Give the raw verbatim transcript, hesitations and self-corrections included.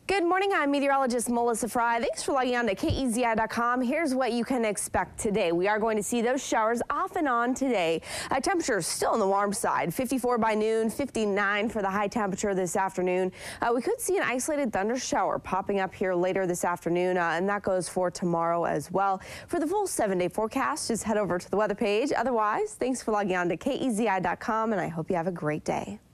Good morning, I'm meteorologist Melissa Frey. Thanks for logging on to K E Z I dot com. Here's what you can expect today. We are going to see those showers off and on today. Uh, temperatures still on the warm side, fifty-four by noon, fifty-nine for the high temperature this afternoon. Uh, we could see an isolated thunder shower popping up here later this afternoon, uh, and that goes for tomorrow as well. For the full seven-day forecast, just head over to the weather page. Otherwise, thanks for logging on to K E Z I dot com, and I hope you have a great day.